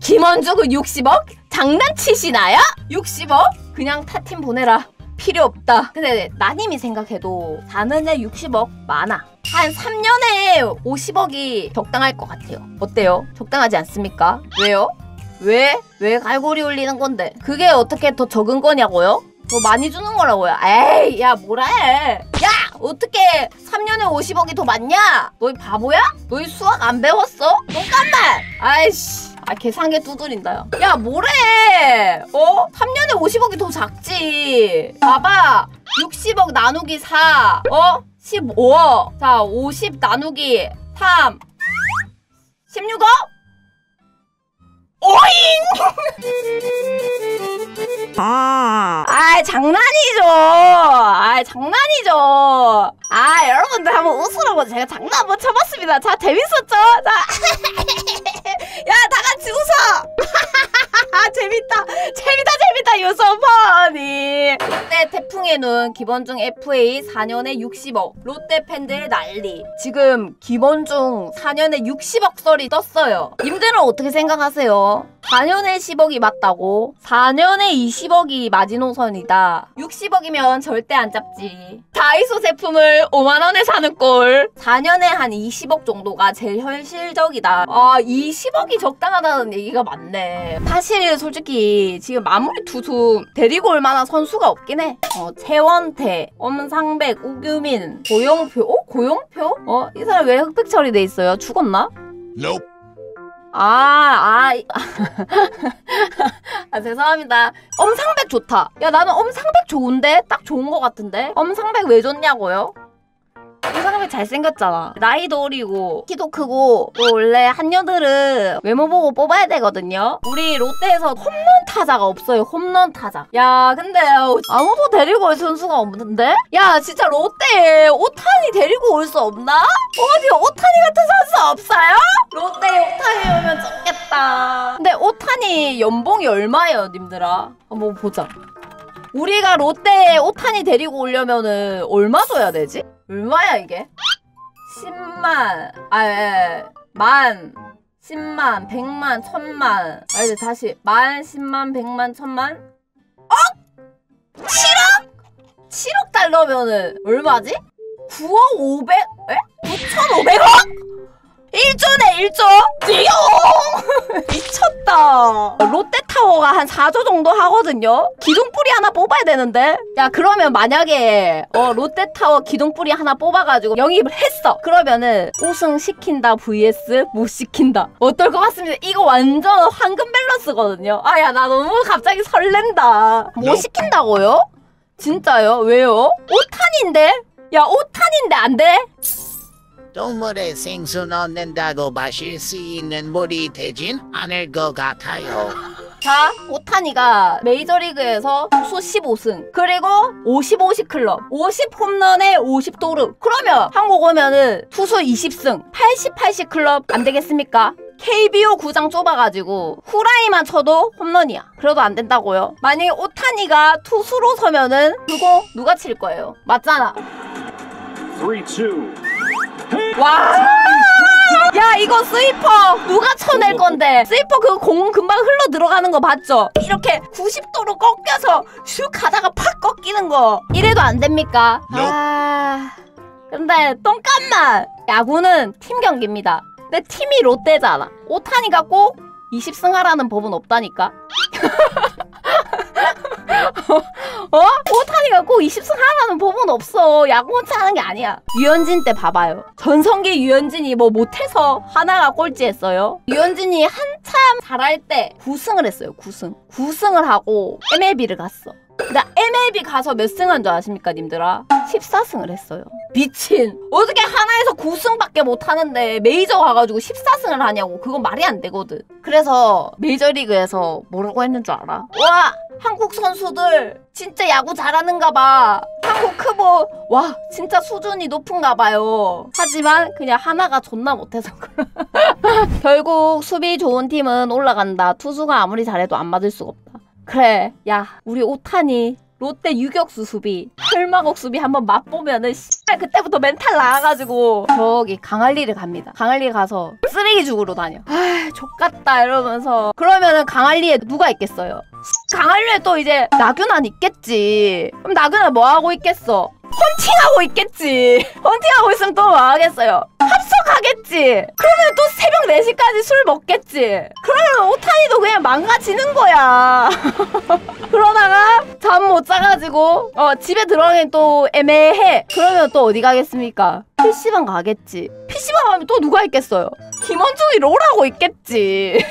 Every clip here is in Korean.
김원중은 60억? 장난치시나요? 60억? 그냥 타팀 보내라. 필요 없다. 근데 나님이 생각해도 4년에 60억 많아. 한 3년에 50억이 적당할 것 같아요. 어때요? 적당하지 않습니까? 왜요? 왜 갈고리 올리는 건데? 그게 어떻게 더 적은 거냐고요? 더 많이 주는 거라고요. 에이, 야, 뭐라 해. 야, 어떻게 3년에 50억이 더 많냐? 너희 바보야? 너희 수학 안 배웠어? 잠깐만. 아이씨. 계산기 두드린다. 야, 뭐래? 3년에 50억이 더 작지. 봐봐. 60억 나누기 4. 15억. 자, 50 나누기 3. 16억? 오잉! 장난이죠. 장난이죠. 여러분들 한번 웃으라고 제가 장난 한번 쳐봤습니다. 자, 재밌었죠? 자. 야, 다 같이 웃어! 재밌다! 유서퍼니! 롯데 태풍의 눈, 김원중 FA 4년에 60억. 롯데 팬들 난리. 지금 김원중 4년에 60억 썰이 떴어요. 님들은 어떻게 생각하세요? 4년에 10억이 맞다고? 4년에 20억이 마지노선이다. 60억이면 절대 안 잡지. 다이소 제품을 5만원에 사는 꼴. 4년에 한 20억 정도가 제일 현실적이다. 20억이 적당하다는 얘기가 맞네. 사실 솔직히 지금 마무리 투수 데리고 올 만한 선수가 없긴 해. 최원태, 엄상백, 우규민, 고용표? 고용표? 이 사람 왜 흑백 처리돼 있어요? 죽었나? Nope. 죄송합니다. 엄상백 좋다. 야, 나는 엄상백 좋은데? 딱 좋은 거 같은데? 엄상백 왜 좋냐고요? 엄상백 잘생겼잖아. 나이도 어리고 키도 크고. 또 원래 한여들은 외모 보고 뽑아야 되거든요. 우리 롯데에서 홈런 타자가 없어요. 홈런 타자. 야, 근데 아무도 데리고 올 선수가 없는데? 야, 진짜 롯데에 오타니 데리고 올 수 없나? 어디 오타니 같은 선수 없어요? 롯데에 오타니 오면 좋겠다. 근데 오타니 연봉이 얼마예요, 님들아? 한번 보자. 우리가 롯데에 오타니 데리고 오려면은 얼마 줘야 되지? 얼마야 이게? 10만, 만, 10만, 100만, 1000만. 이제 다시 만, 10만, 100만, 1000만? 7억? 7억 달러면은 얼마지? 9억 500? 9,500억? 1조네 1조? 띠용! 미쳤다. 롯데타워가 한 4조 정도 하거든요? 기둥뿌리 하나 뽑아야 되는데? 야, 그러면 만약에 롯데타워 기둥뿌리 하나 뽑아가지고 영입을 했어. 그러면은 우승 시킨다 vs 못 시킨다. 어떨 것 같습니다. 이거 완전 황금 밸런스거든요. 야, 나 너무 갑자기 설렌다. 못 시킨다고요? 진짜요? 왜요? 오탄인데? 야, 오탄인데 안 돼? 동물의 생수 넣는다고 마실 수 있는 물이 되진 않을 것 같아요. 자, 오타니가 메이저리그에서 투수 15승 그리고 50-50 클럽 50 홈런에 50 도루. 그러면 한국 오면은 투수 20승 80-80 클럽 안 되겠습니까? KBO 구장 좁아가지고 후라이만 쳐도 홈런이야. 그래도 안 된다고요? 만약에 오타니가 투수로 서면은 그거 누가 칠 거예요? 맞잖아. 3, 2. 와! 야, 이거 스위퍼 누가 쳐낼 건데? 스위퍼 그 공 금방 흘러 들어가는 거 봤죠? 이렇게 90도로 꺾여서 슉 하다가 팍 꺾이는 거. 이래도 안 됩니까? 근데 똥깐만. 야구는 팀 경기입니다. 근데 팀이 롯데잖아. 오타니가 꼭 20승 하라는 법은 없다니까? 오타니가 꼭 20승 하라는 법은 없어. 야구 혼자 하는 게 아니야. 유현진 때 봐봐요. 전성기 유현진이 뭐 못해서 하나가 꼴찌했어요. 유현진이 한참 잘할 때 9승을 했어요. 9승을 하고 MLB를 갔어. 근데 MLB 가서 몇 승 한 줄 아십니까, 님들아? 14승을 했어요. 미친. 어떻게 하나에서 9승밖에 못하는데 메이저 가가지고 14승을 하냐고. 그건 말이 안 되거든. 그래서 메이저리그에서 뭐라고 했는 줄 알아? 와, 한국 선수들 진짜 야구 잘하는가 봐. 한국 크보 와, 진짜 수준이 높은가 봐요. 하지만 그냥 하나가 존나 못해서 결국 수비 좋은 팀은 올라간다. 투수가 아무리 잘해도 안 맞을 수가 없다. 그래, 야, 우리 오타니 롯데 유격수 수비, 혈마곡 수비 한번 맛보면은 그때부터 멘탈 나가가지고 저기 강할리를 갑니다. 강할리 가서 쓰레기 죽으러 다녀. 아 족같다 이러면서. 그러면은 강할리에 누가 있겠어요? 강할리에 또 이제 나균안 있겠지. 그럼 나균안 뭐 하고 있겠어? 헌팅하고 있겠지. 헌팅하고 있으면 또 뭐 하겠어요? 합석하겠지. 그러면 또 새벽 4시까지 술 먹겠지. 그러면 오타니도 그냥 망가지는 거야. 그러다가 잠 못 자가지고 집에 들어가긴 또 애매해. 그러면 또 어디 가겠습니까? PC방 가겠지. PC방 가면 또 누가 있겠어요? 김원중이 롤하고 있겠지.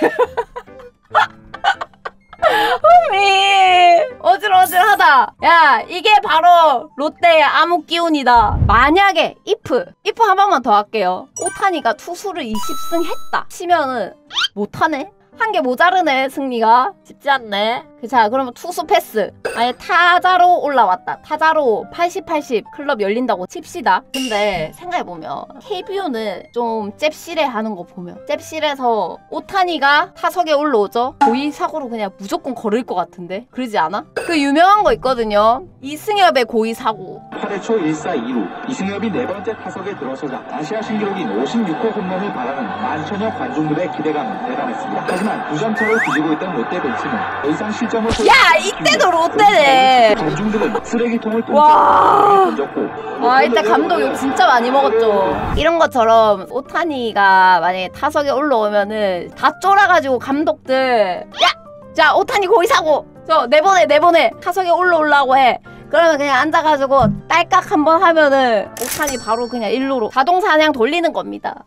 어질어질하다. 야 이게 바로 롯데의 암흑 기운이다. 만약에 if 한 번만 더 할게요. 오타니가 투수를 20승 했다 치면은 못하네? 한 개 모자르네. 승리가 쉽지 않네. 자 그러면 투수 패스. 아니 타자로 올라왔다. 타자로 80-80 클럽 열린다고 칩시다. 근데 생각해보면 KBO는 좀 잽실해 하는 거 보면 잽실해서 오타니가 타석에 올라오죠. 고의 사고로 그냥 무조건 걸을 것 같은데 그러지 않아? 그 유명한 거 있거든요. 이승엽의 고의 사고. 8회 초 1사 2루 이승엽이 네 번째 타석에 들어서자 아시아 신기록인 56호 홈런을 바라는 만천여 관중들의 기대감은 대단했습니다. 하지만 9점 차로 뒤지고 있던 롯데 벤치는 더 이상 실점을 야 이때도 롯데네. 관중들은 쓰레기통을 와. 던졌고 와 이때 감독 욕 진짜 많이 먹었죠. 이런 것처럼 오타니가 만약에 타석에 올라오면은 다 쫄아가지고 감독들 자 오타니 고의 사고 저 내보내 타석에 올라오려고 해. 그러면 그냥 앉아가지고 딸깍 한번 하면은 오타니 바로 그냥 일루로 자동 사냥 돌리는 겁니다.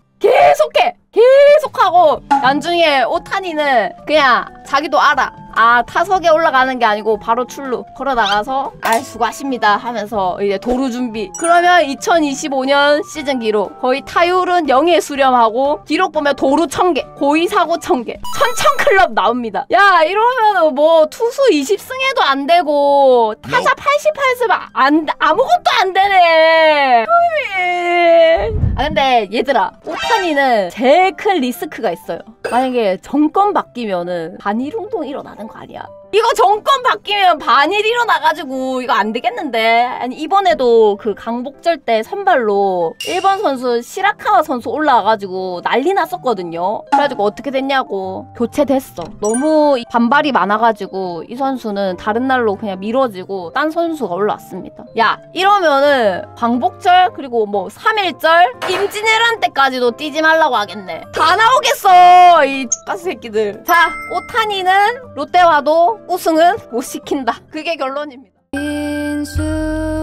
계속하고 나중에 오타니는 그냥 자기도 알아. 아 타석에 올라가는 게 아니고 바로 출루 걸어 나가서 아 수고하십니다 하면서 이제 도루 준비. 그러면 2025년 시즌 기록 거의 타율은 0에 수렴하고 기록 보면 도루 1000개 고의 사고 1000개 1000 클럽 나옵니다. 야 이러면 뭐 투수 20승해도 안 되고 타자 88승 아무것도 안 되네. 아 근데 얘들아 오타니는 제일 큰 리스크가 있어요. 만약에 정권 바뀌면은 반일운동 일어나는 거 아니야? 이거 정권 바뀌면 반일 일어나가지고 이거 안 되겠는데. 아니 이번에도 그 강복절 때 선발로 일본 선수 시라카와 선수 올라와가지고 난리 났었거든요. 그래가지고 어떻게 됐냐고 교체됐어. 너무 반발이 많아가지고 이 선수는 다른 날로 그냥 미뤄지고 딴 선수가 올라왔습니다. 야 이러면은 광복절 그리고 뭐 3.1절 임진왜란 때까지도 뛰지 말라고 하겠네. 다 나오겠어 이 X가스 새끼들. 자 오타니는 롯데와도 우승은 못 시킨다. 그게 결론입니다.